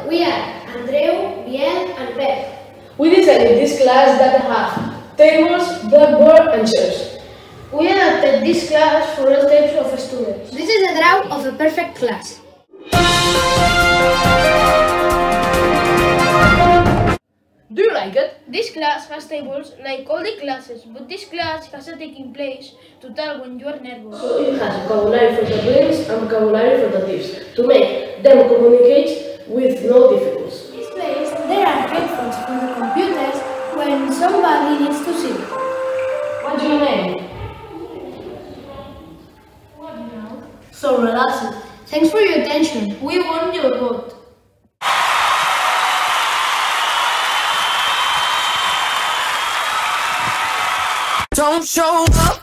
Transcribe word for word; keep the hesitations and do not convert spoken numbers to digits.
We are Andreu, Biel and Pep. We designed this class that have tables, blackboard and chairs. We adapted this class for all types of students. This is a drawing of a perfect class. Do you like it? This class has tables like all the classes, but this class has a taking place to tell when you are nervous. So it has vocabulary for the brains and vocabulary for the tips to make them communicate with no difficulties. In this place, there are headphones for the computers when somebody needs to see. What's your name? So relaxed. Thanks for your attention. We want your vote. Don't show up.